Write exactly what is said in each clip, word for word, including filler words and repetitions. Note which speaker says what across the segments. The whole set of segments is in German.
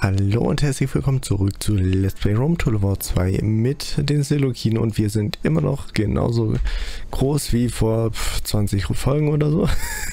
Speaker 1: Hallo und herzlich willkommen zurück zu Let's Play Rome Total War zwei mit den Seleuciden und wir sind immer noch genauso groß wie vor zwanzig Folgen oder so.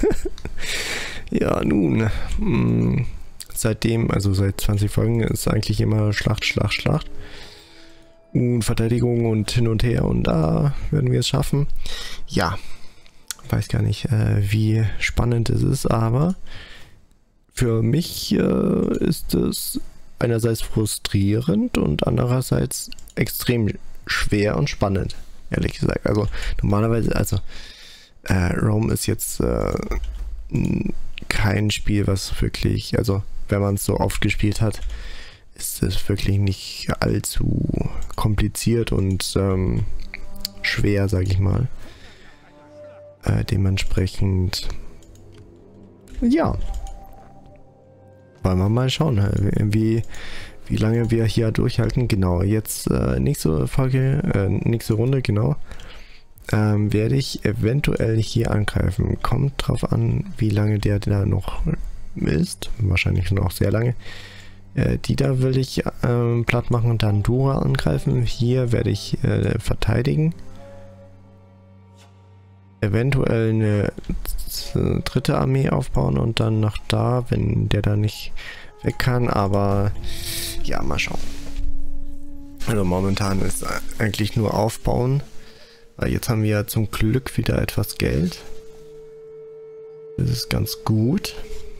Speaker 1: Ja, nun, mh, seitdem, also seit zwanzig Folgen ist eigentlich immer Schlacht, Schlacht, Schlacht und Verteidigung und hin und her und da werden wir es schaffen. Ja, weiß gar nicht, äh, wie spannend es ist, aber für mich äh, ist es einerseits frustrierend und andererseits extrem schwer und spannend, ehrlich gesagt. Also normalerweise, also äh, Rome ist jetzt äh, kein Spiel, was wirklich, also wenn man es so oft gespielt hat, ist es wirklich nicht allzu kompliziert und ähm, schwer, sage ich mal. Äh, dementsprechend, ja. Wollen wir mal schauen, wie, wie lange wir hier durchhalten. Genau, jetzt äh, nächste Folge, äh, nächste Runde, genau, ähm, werde ich eventuell hier angreifen. Kommt drauf an, wie lange der da noch ist. Wahrscheinlich noch sehr lange. Äh, die da will ich äh, platt machen und dann Dura angreifen. Hier werde ich äh, verteidigen. Eventuell eine dritte Armee aufbauen und dann nach da, wenn der da nicht weg kann, aber ja, mal schauen. Also momentan ist eigentlich nur aufbauen, weil jetzt haben wir ja zum Glück wieder etwas Geld. Das ist ganz gut.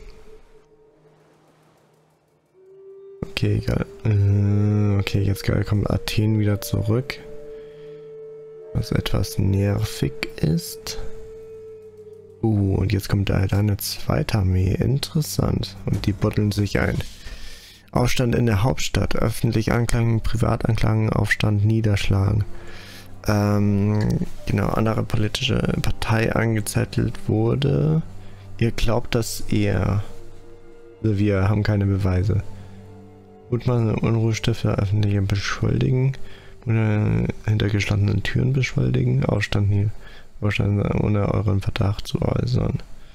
Speaker 1: Okay, egal. Okay, jetzt kommt Athen wieder zurück. Was etwas nervig ist. Uh, und jetzt kommt da eine zweite Armee. Interessant. Und die buddeln sich ein. Aufstand in der Hauptstadt. Öffentlich anklagen, privat anklagen, Aufstand niederschlagen. Ähm, genau, andere politische Partei angezettelt wurde. Ihr glaubt, dass er... Also wir haben keine Beweise. Mutmaßliche Unruhestifter öffentliche beschuldigen. Oder hinter geschlossenen Türen beschuldigen. Aufstand nie. Wahrscheinlich ohne euren Verdacht zu äußern.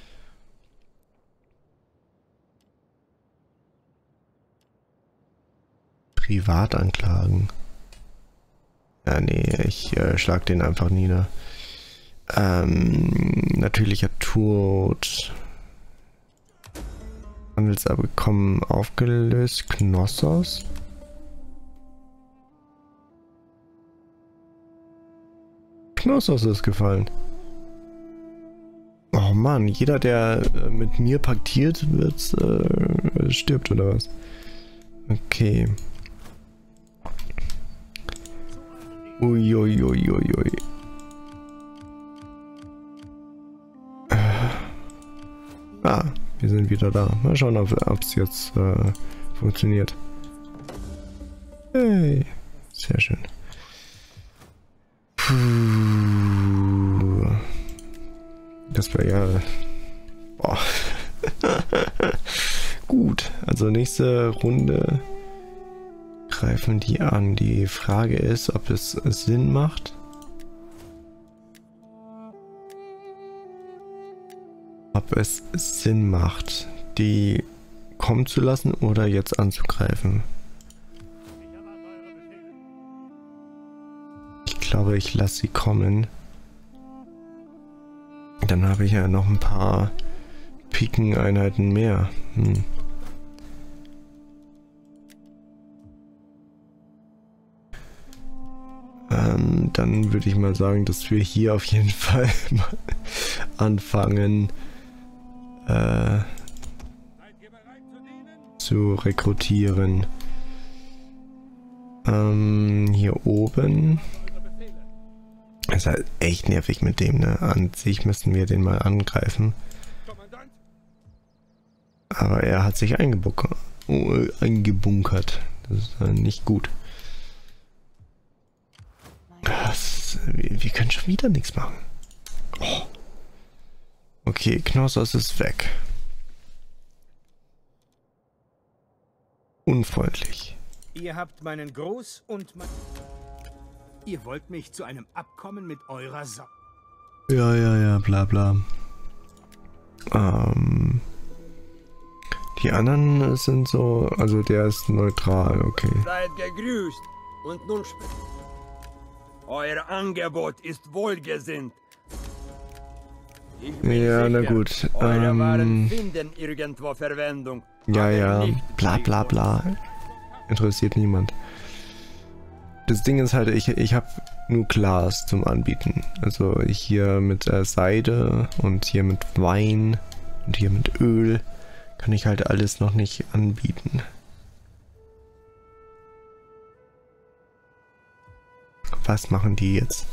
Speaker 1: Privatanklagen. Ja, nee, ich äh, schlag den einfach nieder. Ähm, natürlicher Tod. Handelsabkommen aufgelöst. Knossos. Knossos ist gefallen. Oh Mann, jeder, der äh, mit mir paktiert wird, äh, stirbt oder was? Okay. Uiuiuiui. Äh. Ah, wir sind wieder da. Mal schauen, ob es jetzt äh, funktioniert. Hey, sehr schön. Puh. Das war ja... Boah. Gut, also nächste Runde greifen die an. Die Frage ist, ob es Sinn macht. Ob es Sinn macht, die kommen zu lassen oder jetzt anzugreifen. Ich glaube, ich lasse sie kommen. Dann habe ich ja noch ein paar Pikeneinheiten mehr. Hm. Ähm, dann würde ich mal sagen, dass wir hier auf jeden Fall mal anfangen äh, zu rekrutieren. Ähm, hier oben. Das ist halt echt nervig mit dem, ne? An sich müssten wir den mal angreifen. Aber er hat sich eingebunkert. Oh, eingebunkert. Das ist äh, nicht gut. Das, wir, wir können schon wieder nichts machen. Oh. Okay, Knossos ist weg. Unfreundlich.
Speaker 2: Ihr habt meinen Gruß und mein... Ihr wollt mich zu einem Abkommen mit eurer Sa...
Speaker 1: Ja, ja, ja, bla bla. Ähm, Die anderen sind so, also der ist neutral, okay.
Speaker 3: Seid gegrüßt. Und nun sp- Euer Angebot ist wohlgesinnt. Ich bin
Speaker 1: Ja, na
Speaker 3: sicher,
Speaker 1: gut.
Speaker 3: Eure Waren
Speaker 1: Ähm,
Speaker 3: finden irgendwo Verwendung.
Speaker 1: ja,
Speaker 3: aber
Speaker 1: ja,
Speaker 3: nicht
Speaker 1: bla bla bla. Interessiert niemand. Das Ding ist halt, ich, ich habe nur Glas zum Anbieten. Also hier mit äh, Seide und hier mit Wein und hier mit Öl kann ich halt alles noch nicht anbieten. Was machen die jetzt?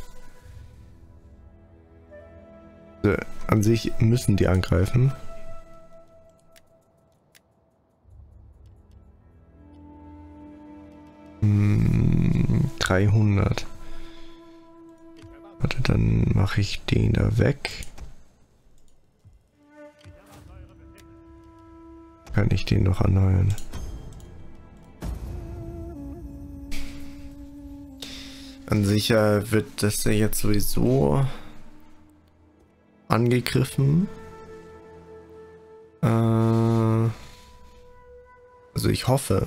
Speaker 1: Also, an sich müssen die angreifen. Hm, dreihundert. Warte, dann mache ich den da weg. Kann ich den noch erneuern? An sich äh, wird das ja jetzt sowieso angegriffen. Äh, also ich hoffe.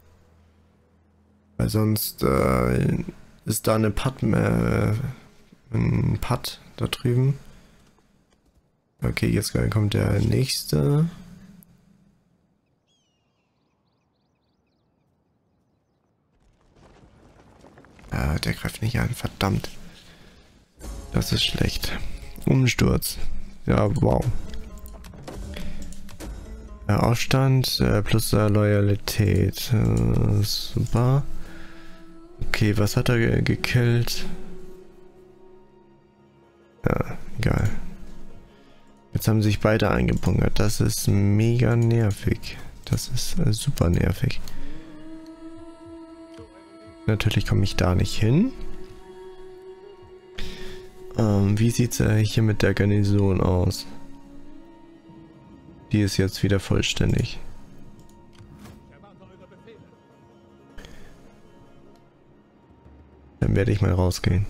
Speaker 1: Weil sonst äh, ist da eine Putt, äh, ein Putt da drüben. Okay, jetzt kommt der nächste. Ah, der greift nicht an, verdammt. Das ist schlecht. Umsturz. Ja, wow. Äh, Aufstand äh, plus äh, Loyalität. Äh, super. Okay, was hat er ge gekillt? Ja, egal. Jetzt haben sich beide eingebunkert. Das ist mega nervig. Das ist äh, super nervig. Natürlich komme ich da nicht hin. Ähm, wie sieht es äh, hier mit der Garnison aus? Die ist jetzt wieder vollständig. Dann werde ich mal rausgehen.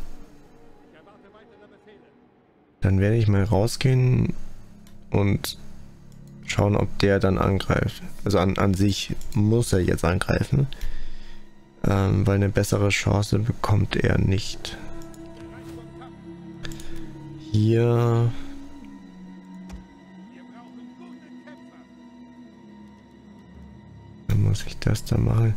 Speaker 1: Dann werde ich mal rausgehen und schauen, ob der dann angreift. Also an, an sich muss er jetzt angreifen. Ähm, weil eine bessere Chance bekommt er nicht. Hier... Dann muss ich das da machen.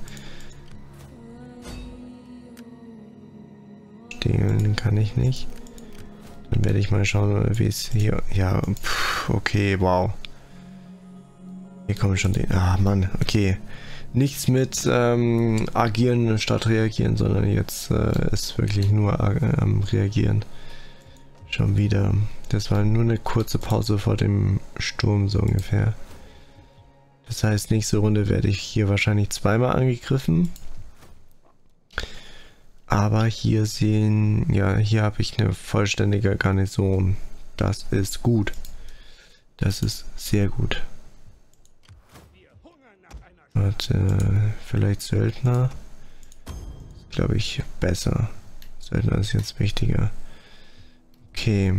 Speaker 1: Stehlen kann ich nicht. Dann werde ich mal schauen, wie es hier... Ja, pff, okay, wow. Hier kommen schon die... Ah, Mann, okay. Nichts mit ähm, agieren statt reagieren, sondern jetzt äh, ist wirklich nur am äh, reagieren. Schon wieder. Das war nur eine kurze Pause vor dem Sturm so ungefähr. Das heißt, nächste Runde werde ich hier wahrscheinlich zweimal angegriffen. Aber hier sehen, ja, hier habe ich eine vollständige Garnison. Das ist gut. Das ist sehr gut. Warte, vielleicht Söldner. Glaube ich besser. Söldner ist jetzt wichtiger. Okay.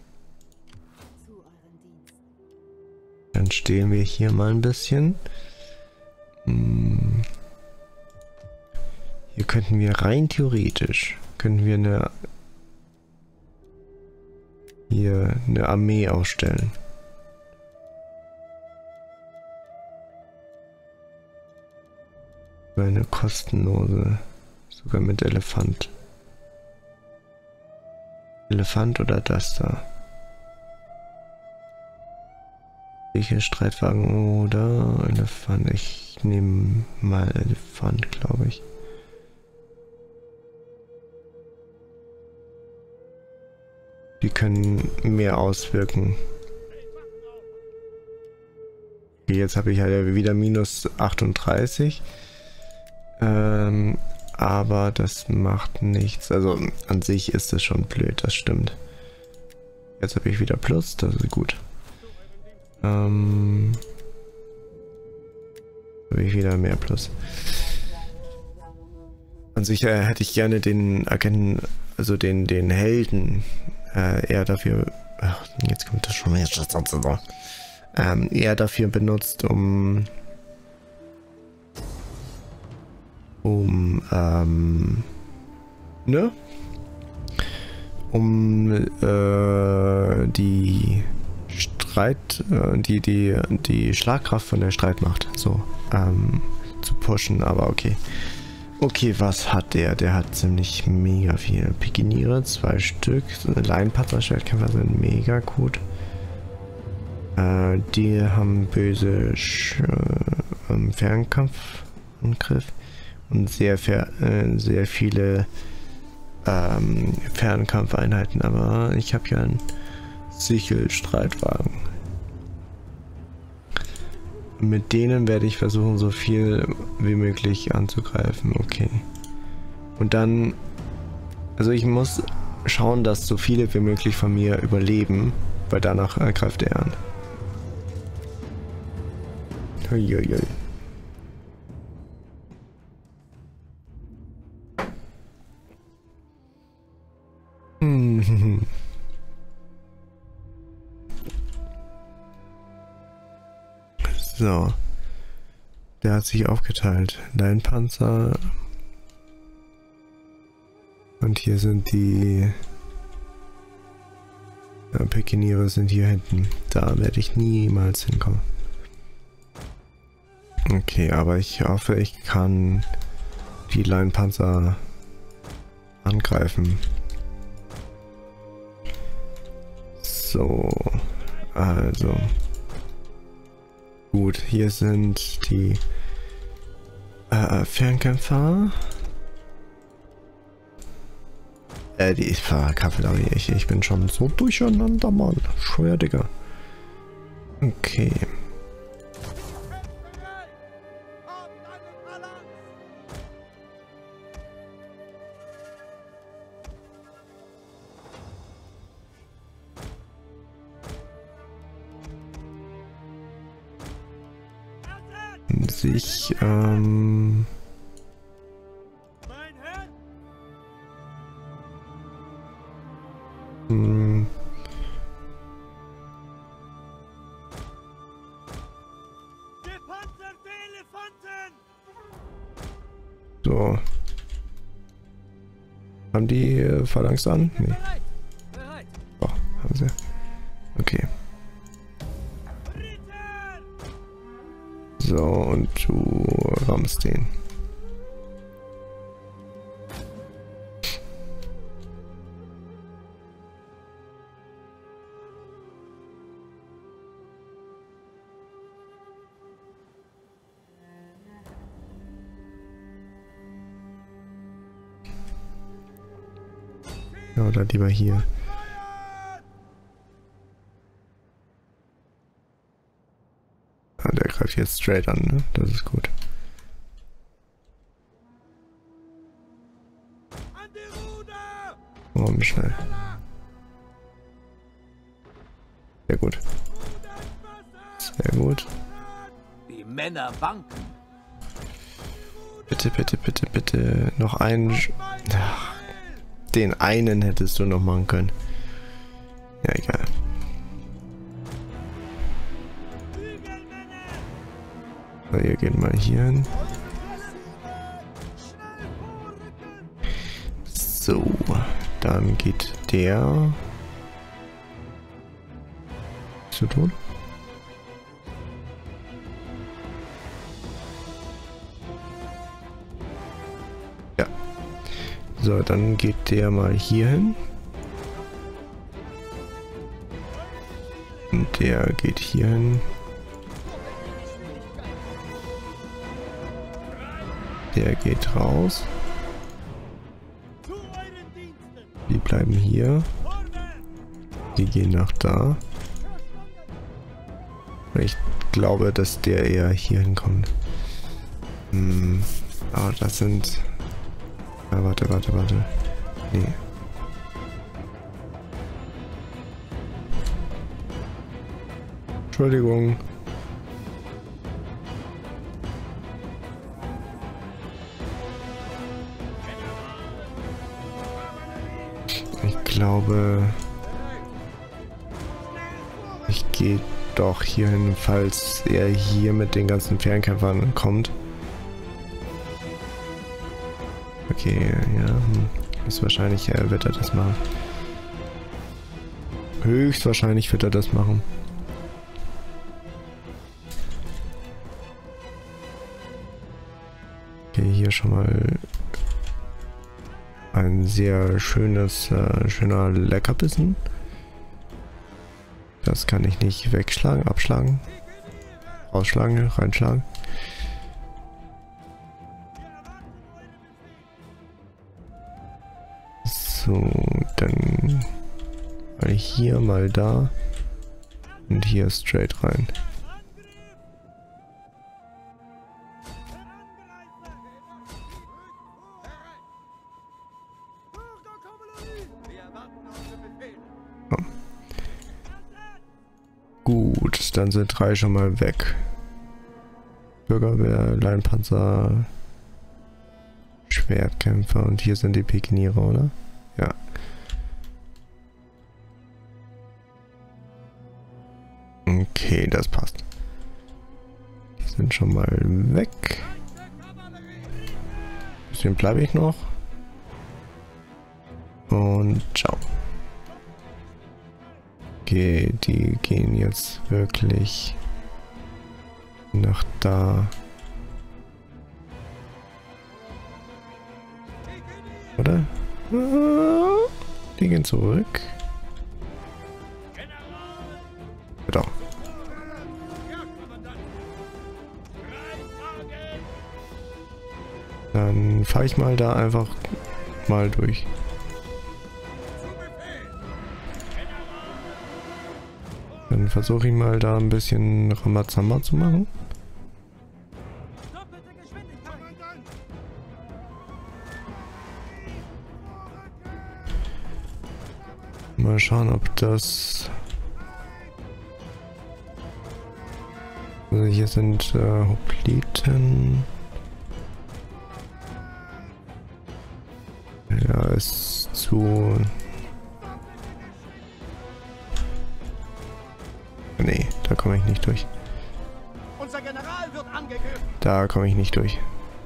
Speaker 1: Dann stehlen wir hier mal ein bisschen. Hm. Hier könnten wir rein theoretisch, könnten wir eine hier eine Armee aufstellen. Eine kostenlose, sogar mit Elefant. Elefant oder das da? Welche Streitwagen oder Elefant? Ich nehme mal Elefant, glaube ich. Die können mehr auswirken. Okay, jetzt habe ich halt wieder minus achtunddreißig. Ähm, aber das macht nichts. Also an sich ist es schon blöd, das stimmt. Jetzt habe ich wieder Plus, das ist gut. Ähm, habe ich wieder mehr Plus. An sich äh, hätte ich gerne den Agenten, also den, den Helden, äh, eher dafür. Ach, jetzt kommt das schon wieder. ähm, eher dafür benutzt, um um ähm, ne? Um äh, die Streit, äh, die, die, die Schlagkraft von der Streitmacht so ähm, zu pushen, aber okay. Okay, was hat der? Der hat ziemlich mega viel. Pikiniere, zwei Stück. Leinpanzer-Schwertkämpfer sind mega gut. Äh, die haben böse Sch äh, Fernkampfangriff und sehr, äh, sehr viele ähm, Fernkampfeinheiten, aber ich habe ja einen Sichelstreitwagen. Mit denen werde ich versuchen, so viel wie möglich anzugreifen. Okay. Und dann, also ich muss schauen, dass so viele wie möglich von mir überleben, weil danach äh, greift er an. Uiuiui. Hm. So. Der hat sich aufgeteilt. Dein Panzer. Und hier sind die ja, Pikiniere sind hier hinten. Da werde ich niemals hinkommen. Okay, aber ich hoffe, ich kann die Leinpanzer angreifen. So, also. Gut, hier sind die äh, Fernkämpfer. Äh, die Kavallerie. Ich, ich bin schon so durcheinander, Mann. Scheuer, Digga. Okay. Sich, ähm... Hm. So. Haben die äh, Phalanx an? Nee. Oh, haben sie. Okay. So, und du rammst den. Ja, oder lieber hier. Ah, der greift jetzt straight an, ne? Das ist gut. Oh, schnell. Sehr gut. Sehr gut.
Speaker 3: Die Männer wanken.
Speaker 1: Bitte, bitte, bitte, bitte. Noch einen. Ach, den einen hättest du noch machen können. Ja, egal. So, ihr geht mal hier hin. So, dann geht der. Bist du tot? Ja. So, dann geht der mal hier hin. Und der geht hier hin. Der geht raus. Die bleiben hier. Die gehen nach da. Ich glaube, dass der eher hier hinkommt. Hm. Aber das sind... Ah, warte, warte, warte. Nee. Entschuldigung. Ich glaube, ich gehe doch hierhin, falls er hier mit den ganzen Fernkämpfern kommt. Okay, ja, hm. ist wahrscheinlich, äh, wird er das machen. Höchstwahrscheinlich wird er das machen. Okay, hier schon mal ein sehr schönes, äh, schöner Leckerbissen. Das kann ich nicht wegschlagen, abschlagen, ausschlagen, reinschlagen. So, dann mal hier, mal da und hier straight rein. Gut, dann sind drei schon mal weg. Bürgerwehr, Leinpanzer, Schwertkämpfer und hier sind die Pikeniere, oder? Ja. Okay, das passt. Die sind schon mal weg. Ein bisschen bleibe ich noch. Und ciao. Okay, die gehen jetzt wirklich nach da. Oder? Die gehen zurück. Doch. Dann fahre ich mal da einfach mal durch. Dann versuche ich mal da ein bisschen Ramazamba zu machen. Mal schauen, ob das... Also hier sind äh, Hopliten. Ja, ist zu... Nee, da komme ich nicht durch.
Speaker 2: Unser General wird angegriffen.
Speaker 1: Da komme ich nicht durch.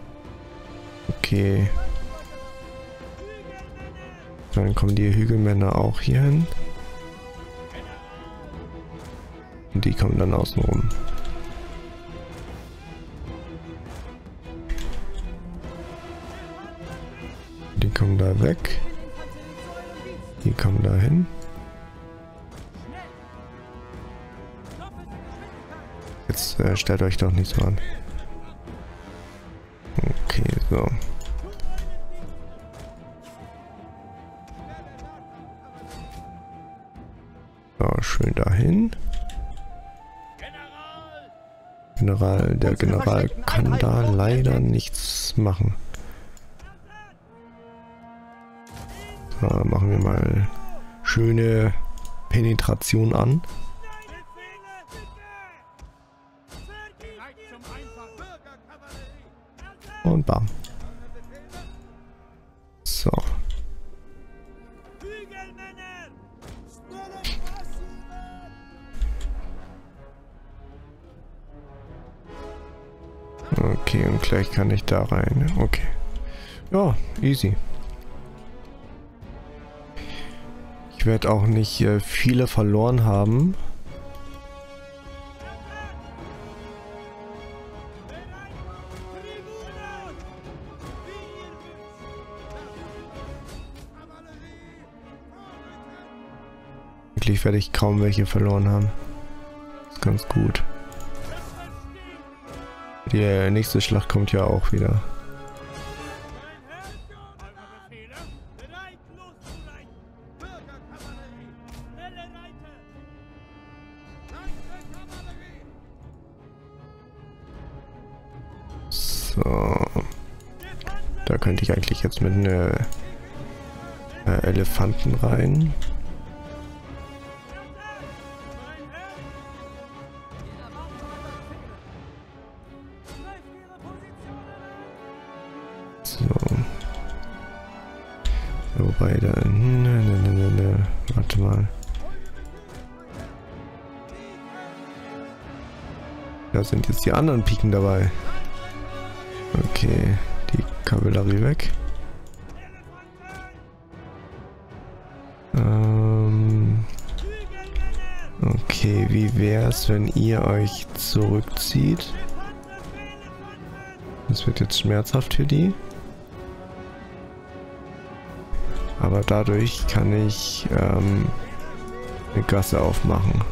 Speaker 1: Okay. Dann kommen die Hügelmänner auch hier hin. Und die kommen dann außen rum. Die kommen da weg. Die kommen da hin. Jetzt äh, stellt euch doch nicht so an. Okay, so. So, schön dahin. General, der General kann da leider nichts machen. So, machen wir mal schöne Penetration an. Und bam. So. Okay, und gleich kann ich da rein. Okay. Ja, easy. Ich werde auch nicht äh, viele verloren haben. Eigentlich werde ich kaum welche verloren haben. Das ist ganz gut. Die nächste Schlacht kommt ja auch wieder. So. Da könnte ich eigentlich jetzt mit einer äh, Elefanten rein. So. Wobei da... Ne, ne, ne, ne, ne. Warte mal. Da sind jetzt die anderen Piken dabei. Okay, die Kavallerie weg. Ähm, okay, wie wär's, wenn ihr euch zurückzieht? Das wird jetzt schmerzhaft für die. Aber dadurch kann ich ähm, eine Gasse aufmachen.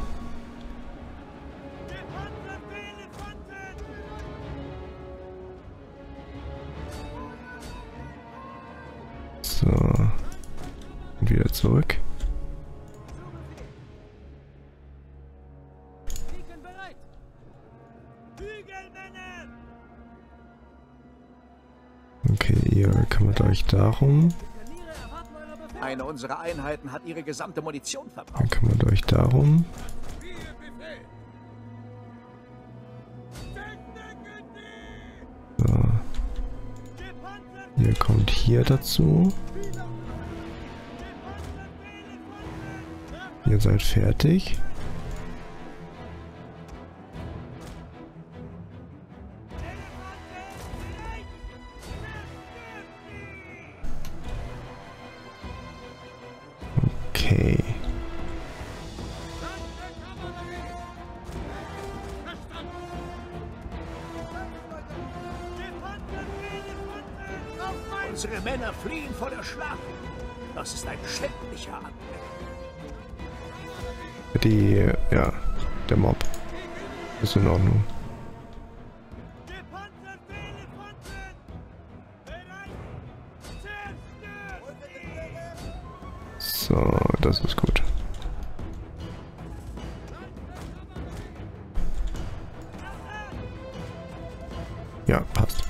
Speaker 1: So. Und wieder zurück. Okay, ihr kümmert euch darum.
Speaker 3: Eine unserer Einheiten hat ihre gesamte Munition verbraucht.
Speaker 1: Dann kümmert euch darum. So. Ihr kommt hier dazu. Ihr seid fertig. Okay.
Speaker 3: Unsere Männer fliehen vor der Schlacht. Das ist ein schändlicher Angriff.
Speaker 1: Die, ja, der Mob ist in Ordnung. So, das ist gut. Ja, passt.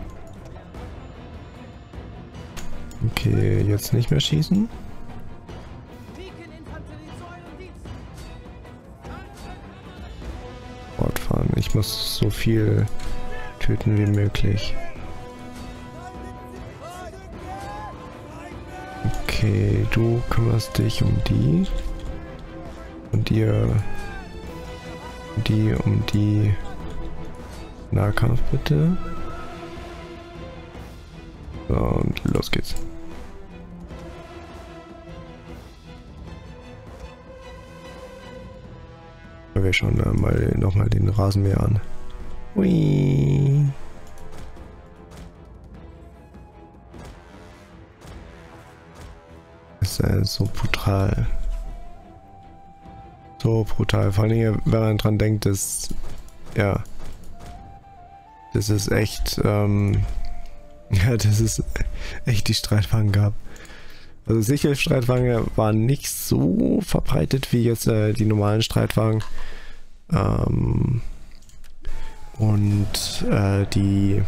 Speaker 1: Okay, jetzt nicht mehr schießen. Fortfahren. Ich muss so viel töten wie möglich. Okay, du kümmerst dich um die. Und ihr die um die Nahkampf bitte. So, und los geht's. Wir schauen da mal nochmal den Rasenmäher an. Hui. Das ist äh, so brutal. So brutal. Vor allem, wenn man dran denkt, dass, ja, das ist echt, ähm, ja, das ist echt die Streitwagen gab. Also Sicherheitsstreitwagen waren nicht so verbreitet wie jetzt äh, die normalen Streitwagen. Ähm, und äh, die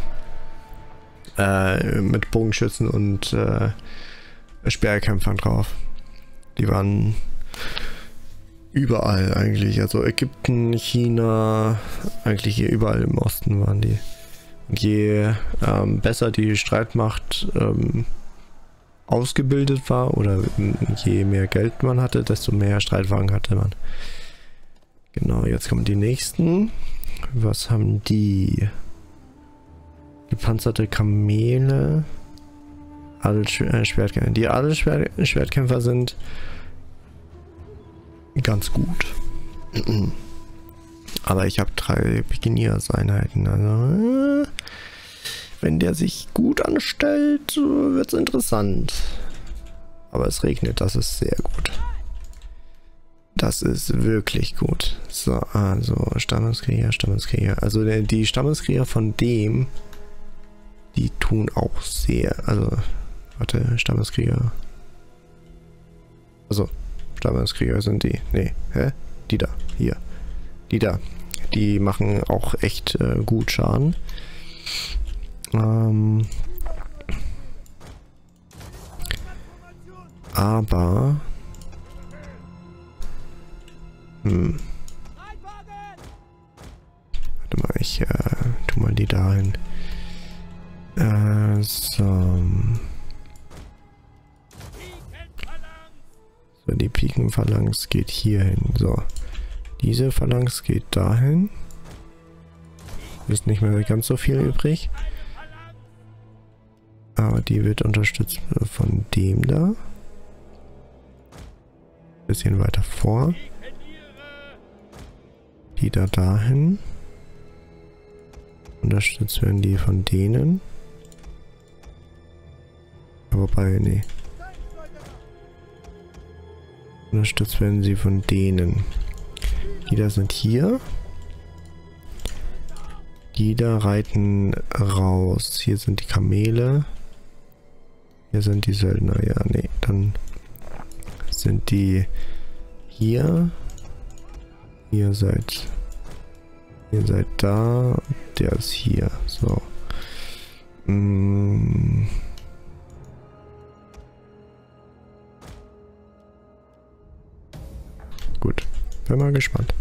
Speaker 1: äh, mit Bogenschützen und äh, Speerkämpfern drauf. Die waren überall eigentlich. Also Ägypten, China, eigentlich hier überall im Osten waren die. Und je ähm, besser die Streitmacht ähm, ausgebildet war oder je mehr Geld man hatte, desto mehr Streitwagen hatte man. Genau, jetzt kommen die nächsten. Was haben die? Gepanzerte Kamele. Adelsschwertkämpfer. Die Adelsschwertkämpfer sind ganz gut. Aber ich habe drei Pikinierseinheiten. Also, wenn der sich gut anstellt, wird es interessant. Aber es regnet, das ist sehr gut. Das ist wirklich gut. So, also Stammeskrieger, Stammeskrieger. Also die Stammeskrieger von dem, die tun auch sehr. Also, warte, Stammeskrieger. Also, Stammeskrieger sind die. Nee, hä? Die da, hier. Die da. Die machen auch echt äh, gut Schaden. Ähm, aber hm. Warte mal, ich äh, tu mal die dahin. Äh, so. So, die Pikenphalanx geht hier hin. So. Diese Phalanx geht dahin. ist nicht mehr ganz so viel übrig. Aber die wird unterstützt von dem da. Bisschen weiter vor. Die da dahin. Unterstützt werden die von denen. Wobei, nee. Unterstützt werden sie von denen. Die da sind hier. Die da reiten raus. Hier sind die Kamele. Hier sind die Söldner. Ja, nee. Dann sind die hier. Ihr seid. Ihr seid da. Der ist hier. So. Mm. Gut. Bin mal gespannt.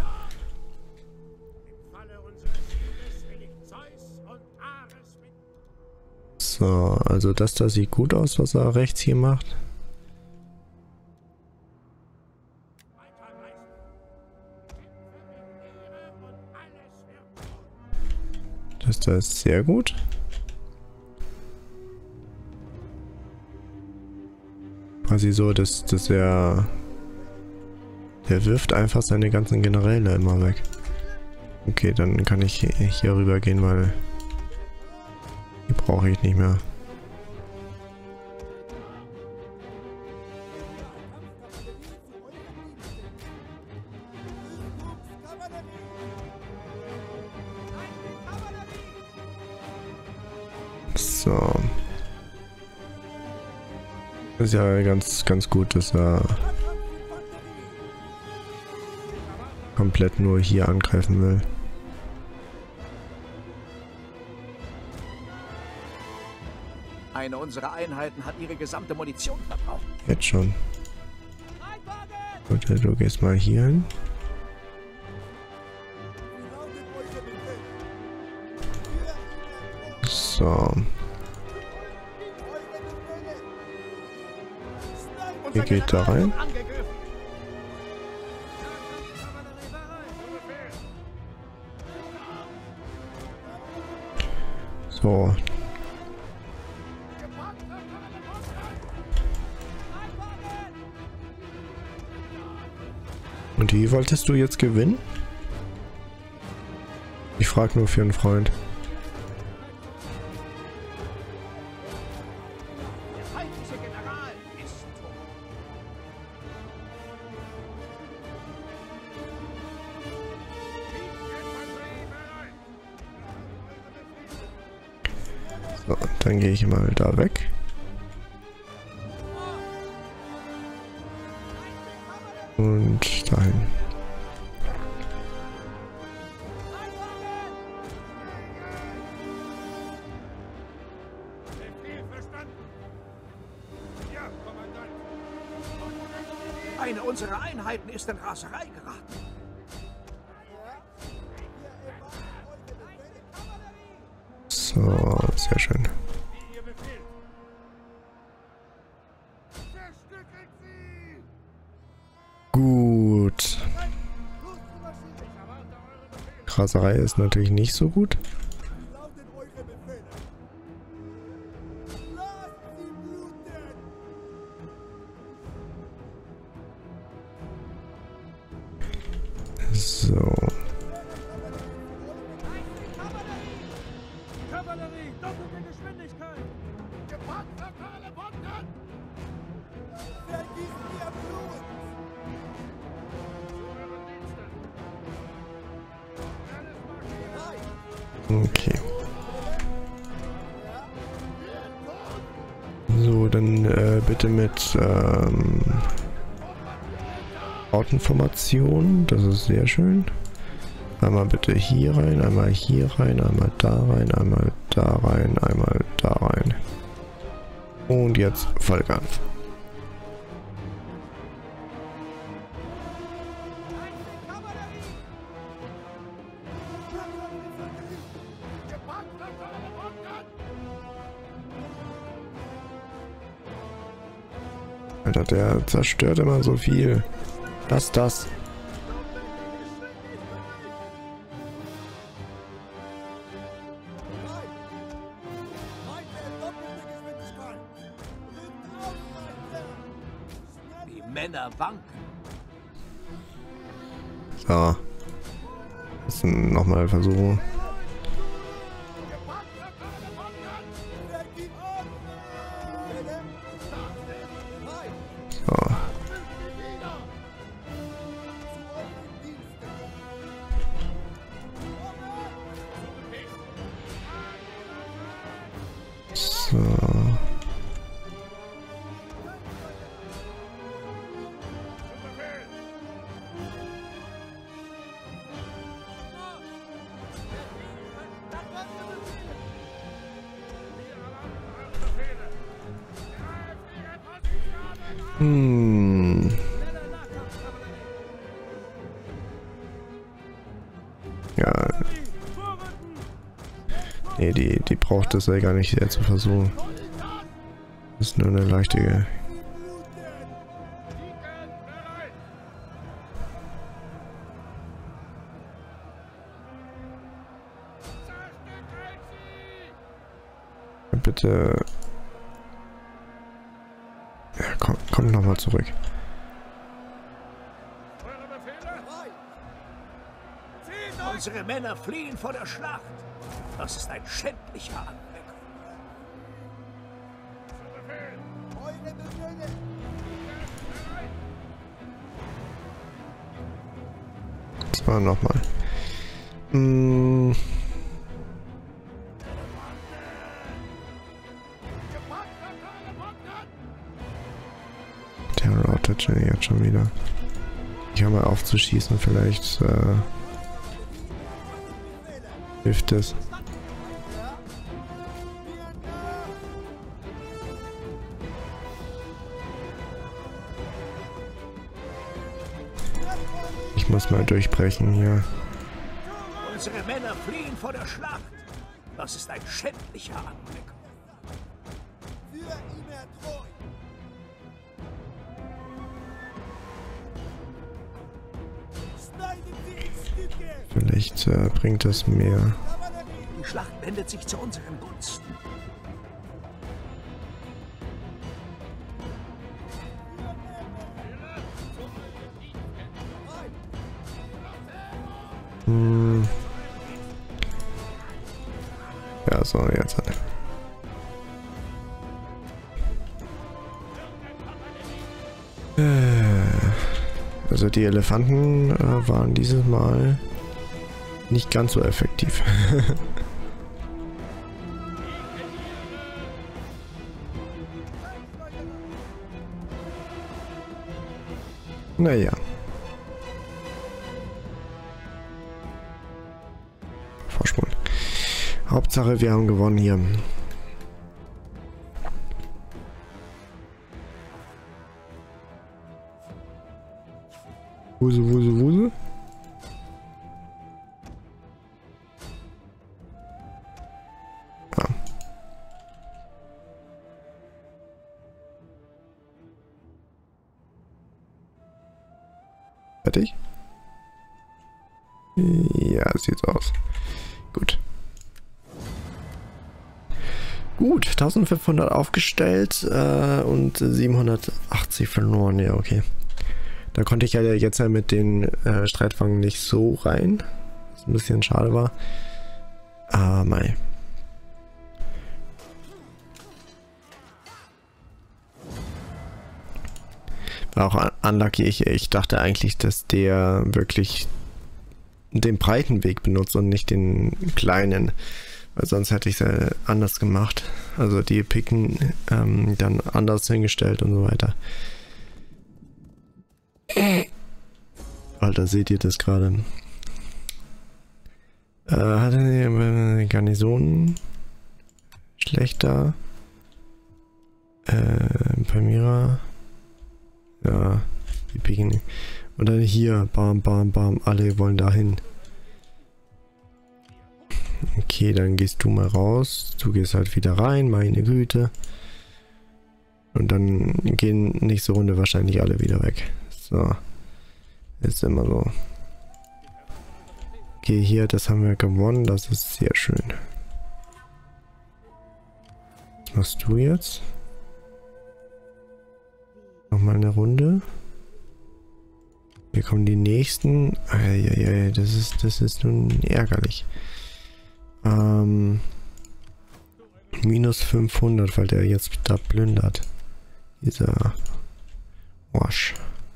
Speaker 1: So, also das da sieht gut aus, was er rechts hier macht. Das da ist sehr gut. Quasi so, dass, dass er... Der wirft einfach seine ganzen Generäle immer weg. Okay, dann kann ich hier rüber gehen, weil... Die brauche ich nicht mehr. So. Ist ja ganz, ganz gut, dass er komplett nur hier angreifen will.
Speaker 3: Eine unserer Einheiten hat ihre gesamte Munition verbraucht.
Speaker 1: Jetzt schon. Gut, du gehst mal hier hin. So. Ihr geht da rein. So. Und wie wolltest du jetzt gewinnen? Ich frage nur für einen Freund. So, dann gehe ich mal da weg. Und dahin.
Speaker 3: Eine unserer Einheiten ist in Raserei geraten.
Speaker 1: So, sehr schön. Gut. Raserei ist natürlich nicht so gut. So.
Speaker 3: Kavallerie, doppelte Geschwindigkeit! Gepackt, lokale Bomben! Vergießen ihr Blut!
Speaker 1: Okay. So, dann äh, bitte mit ähm, Ortenformation. Das ist sehr schön. Einmal bitte hier rein, einmal hier rein, einmal da rein, einmal da rein, einmal da rein. Und jetzt Vollgas. Alter, der zerstört immer so viel. Lass das.
Speaker 3: wanken.
Speaker 1: So. Das nochmal versuchen. So. So. Hm. Ja. Nee, die, die braucht es ja gar nicht sehr zu versuchen. Das ist nur eine leichte... Bitte... Ja, komm, komm nochmal zurück.
Speaker 3: Unsere Männer fliehen vor der Schlacht. Das ist ein schändlicher Anblick.
Speaker 1: Das war nochmal. Hm. Terror Touching jetzt schon wieder. Ich höre mal auf zu schießen, vielleicht äh, hilft es. Ich muss mal durchbrechen hier.
Speaker 3: Unsere Männer fliehen vor der Schlacht. Das ist ein schändlicher Anblick.
Speaker 1: Vielleicht äh, bringt das mehr.
Speaker 3: Die Schlacht wendet sich zu unseren Gunsten.
Speaker 1: Hm. Ja, so, jetzt hat er. Also die Elefanten äh, waren dieses Mal nicht ganz so effektiv. Naja. Vorsprung. Hauptsache, wir haben gewonnen hier. Wuse, wuse, wuse. Ah. Fertig? Ja, sieht aus. Gut. Gut, eintausendfünfhundert aufgestellt äh, und siebenhundertachtzig verloren. Ja, okay. Da konnte ich ja jetzt ja mit den äh, Streitwagen nicht so rein. Was ein bisschen schade war. Ah, mei. War auch unlucky. Ich, ich dachte eigentlich, dass der wirklich den breiten Weg benutzt und nicht den kleinen. Weil sonst hätte ich es ja anders gemacht. Also die Picken ähm, dann anders hingestellt und so weiter. Alter, seht ihr das gerade? Äh, hatte die Garnison schlechter. Äh, Palmyra. Ja, die Piken. Und dann hier, bam, bam, bam, alle wollen dahin. Okay, dann gehst du mal raus. Du gehst halt wieder rein, meine Güte. Und dann gehen nächste Runde wahrscheinlich alle wieder weg. So. Ist immer so. Okay, hier, das haben wir gewonnen. Das ist sehr schön. Was machst du jetzt? Nochmal eine Runde. Hier kommen die nächsten. Eieiei, das ist, das ist nun ärgerlich. Ähm, minus fünfhundert, weil der jetzt da plündert. Dieser Wasch.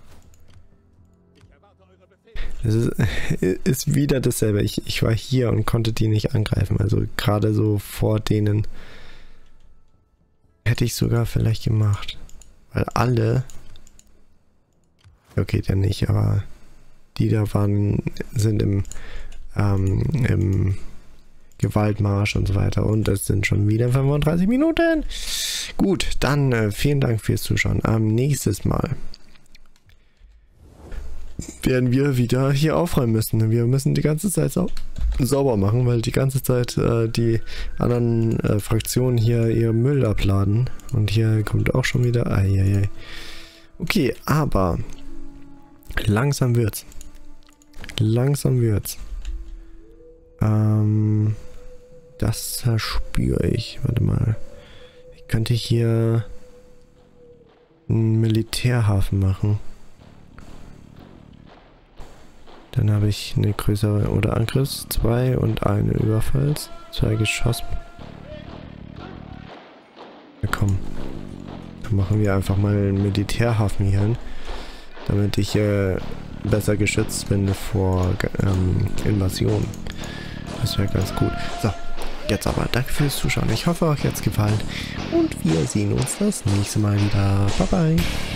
Speaker 1: Das ist, ist wieder dasselbe. Ich, ich war hier und konnte die nicht angreifen. Also gerade so vor denen hätte ich sogar vielleicht gemacht. Weil alle... Okay, dann nicht, aber die da waren, sind im, ähm, im Gewaltmarsch und so weiter. Und es sind schon wieder fünfunddreißig Minuten. Gut, dann äh, vielen Dank fürs Zuschauen. Ähm, nächstes Mal werden wir wieder hier aufräumen müssen. Wir müssen die ganze Zeit sau sauber machen, weil die ganze Zeit äh, die anderen äh, Fraktionen hier ihr Müll abladen. Und hier kommt auch schon wieder... Eieiei. Okay, aber... Langsam wird's. Langsam wird's. Ähm, das verspüre ich. Warte mal. Ich könnte hier einen Militärhafen machen. Dann habe ich eine größere oder Angriffs zwei und eine Überfalls. Zwei Geschoss. Ja, komm. Dann machen wir einfach mal einen Militärhafen hier hin. Damit ich äh, besser geschützt bin vor ähm, Invasion. Das wäre ganz gut. So, jetzt aber danke fürs Zuschauen. Ich hoffe, euch hat es gefallen. Und wir sehen uns das nächste Mal wieder. Bye bye.